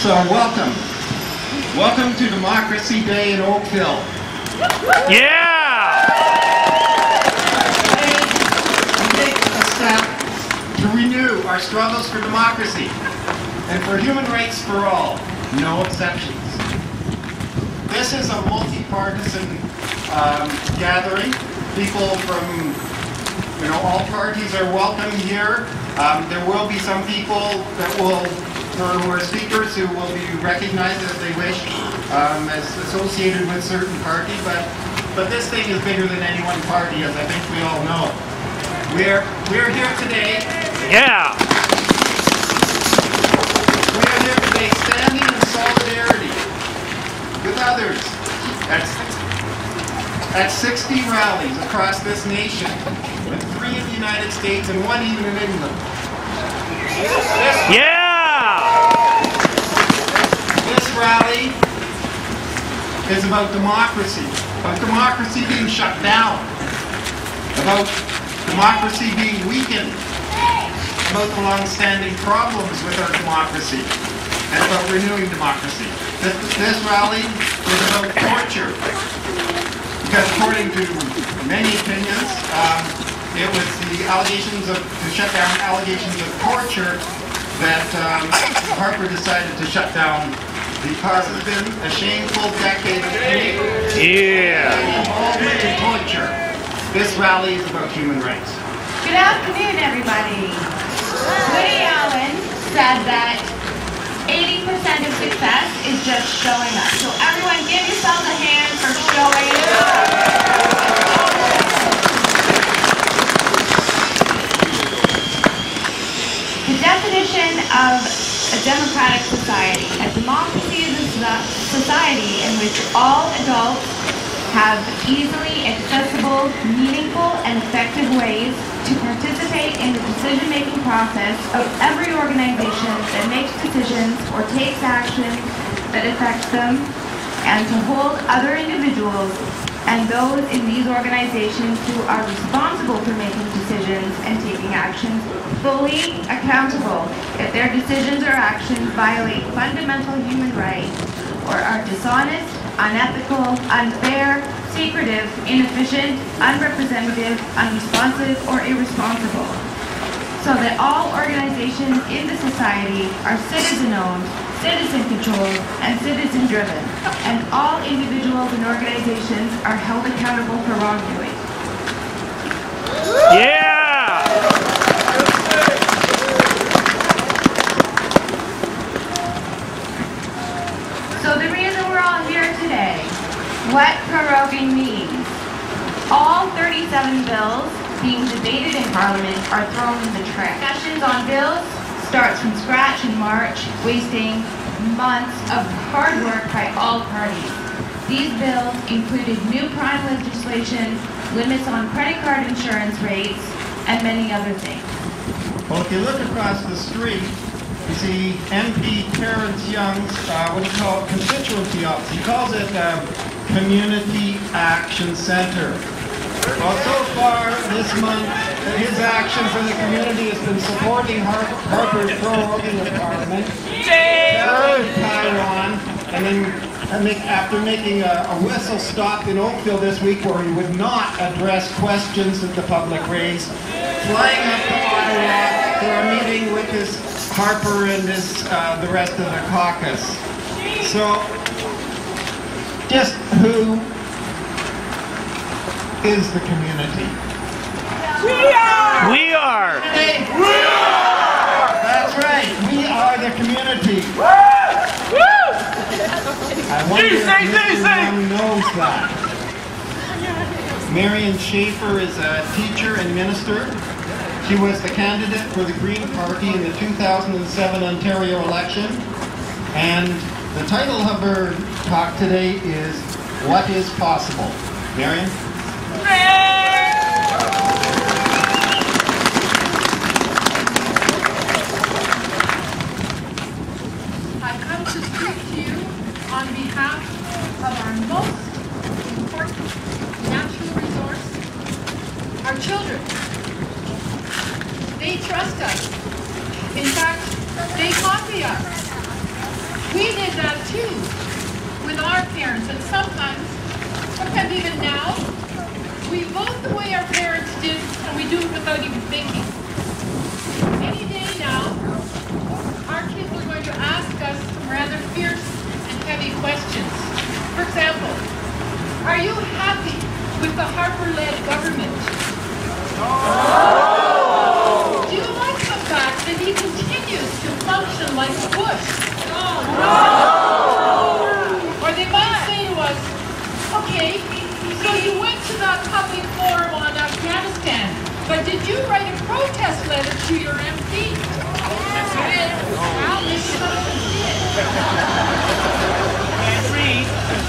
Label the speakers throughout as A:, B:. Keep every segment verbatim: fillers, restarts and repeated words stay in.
A: So welcome. Welcome to Democracy Day in Oakville.
B: Yeah!
A: Today, we take a step to renew our struggles for democracy and for human rights for all, no exceptions. This is a multi-partisan um, gathering. People from you know all parties are welcome here. Um, there will be some people that will who are speakers who will be recognized as they wish um, as associated with certain party, but but this thing is bigger than any one party, as I think we all know. We're we're here today.
B: Yeah.
A: We're here today standing in solidarity with others at at sixty rallies across this nation, with three in the United States and one even in England. This,
B: Yeah.
A: This rally is about democracy, about democracy being shut down, about democracy being weakened, about the long-standing problems with our democracy, and about renewing democracy. This, this rally is about torture, because according to many opinions, um, it was the allegations of, to shut down allegations of torture that um, Harper decided to shut down because it's been a shameful decade of hate
B: Yeah.
A: and involvement in torture. This rally is about human rights.
C: Good afternoon, everybody. Woody Allen said that eighty percent of success is just showing up. So everyone give yourselves a hand for showing up. The definition of a democratic society. A democracy is a society in which all adults have easily accessible, meaningful, and effective ways to participate in the decision-making process of every organization that makes decisions or takes action that affects them, and to hold other individuals and those in these organizations who are responsible for making decisions and taking actions fully accountable if their decisions or actions violate fundamental human rights or are dishonest, unethical, unfair, secretive, inefficient, unrepresentative, unresponsive, or irresponsible. So that all organizations in the society are citizen-owned, citizen-controlled, and citizen-driven, and all individuals and organizations are held accountable for wrongdoing.
B: Yeah.
C: So the reason we're all here today, what proroguing means. All thirty-seven bills being debated in Parliament are thrown in the trash. Discussions on bills starts from scratch in March, wasting months of hard work by all parties. These bills included new crime legislation, limits on credit card insurance rates, and many other things.
A: Well, if you look across the street, you see M P Terrence Young's, uh, what do you call it, constituency office. He calls it um, Community Action Center. Well, so far this month, his action for the community has been supporting Har Harper's proroguing of Parliament, Taiwan, and then and make, after making a, a whistle stop in Oakville this week where he would not address questions that the public raised, flying up to Ottawa for a meeting with his Harper and his, uh, the rest of the caucus. So, just who is the community?
B: We are! We are!
A: We are! That's right, we are the community.
B: Woo!
A: I wonder if everyone knows that. Marion Schaefer is a teacher and minister. She was the candidate for the Green Party in the two thousand seven Ontario election. And the title of her talk today is What is Possible? Marion?
D: I come to speak to you on behalf of our most important natural resource, our children. They trust us. In fact, they copy us. We did that too with our parents, and sometimes, sometimes even now, we vote the way our parents did, and we do it without even thinking. Any day now, our kids are going to ask us some rather fierce and heavy questions. For example, are you happy with the Harper-led government? No! Do you like the fact that he continues to function like a Bush? No! Or they might say to us, okay, so you went to that public forum on Afghanistan, but did you write a protest letter to your M P? Yes, I did. Well, maybe some of us did.
B: Can't read.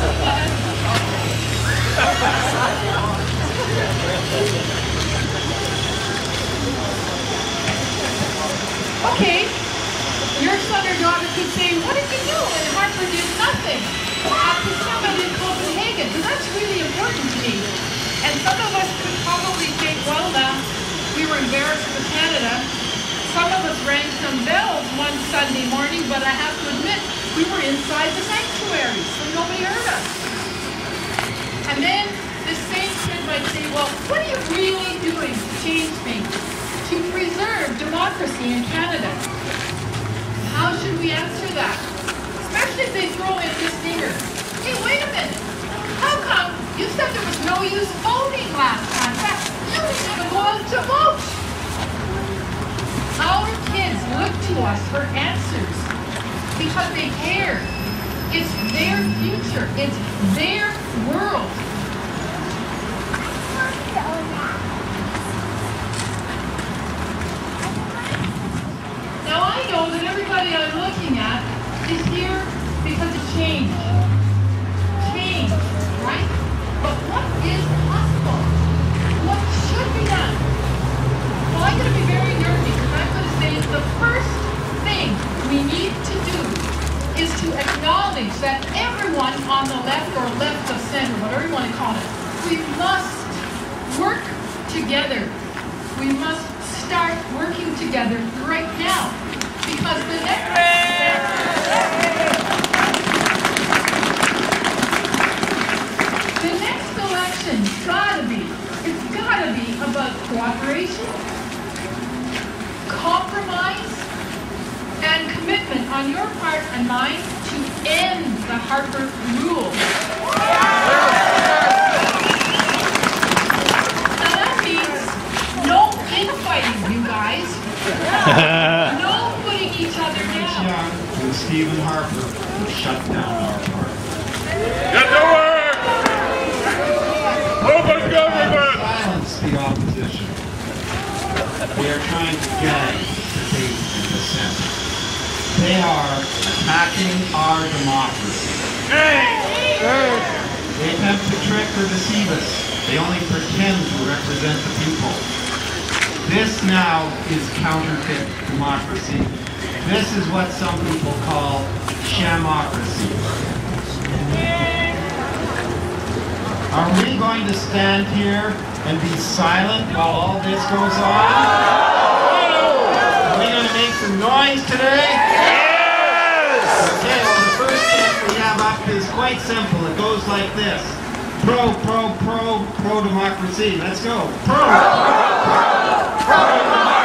D: Okay, your son or daughter could say, what did you do? And Harper did nothing. After somebody in Copenhagen, so that's really important to me. And some of us could probably think, well now, we were embarrassed for Canada. Some of us rang some bells one Sunday morning, but I have to admit, we were inside the sanctuary, so nobody heard us. And then the same kid might say, well, what are you really doing to change things, to preserve democracy in Canada? How should we answer that? Especially if they throw in this dinger. Hey, wait a minute. How come you said there was no use voting last time? In fact, you didn't even go out to vote. Our kids look to us for answers because they care. It's their future. It's their world. Now I know that everybody I'm looking at is here because of change. Change, right? But what is possible? What should be done? Well, I'm going to be very nervy because I'm going to say the first thing we need to do is to acknowledge that everyone on the left or left of center, whatever you want to call it, we must work together. We must start working together right now. Because the next the next election's gotta be, it's gotta be about cooperation, compromise, and commitment on your part and mine to end the Harper rule. Now that means no infighting, you guys. No putting each other down.
A: Young and Stephen Harper will shut down our party.
B: Get to work! Open government!
A: Silence the opposition. They are trying to gag, debate, and dissent. They are attacking our democracy. They attempt to trick or deceive us. They only pretend to represent the people. This now is counterfeit democracy. This is what some people call shamocracy. Are we going to stand here and be silent while all this goes on? Are we going to make some noise today? Yes! Okay, well the first step we have up is quite simple. It goes like this. Pro, pro, pro, pro democracy. Let's go. Pro, pro, pro, pro democracy.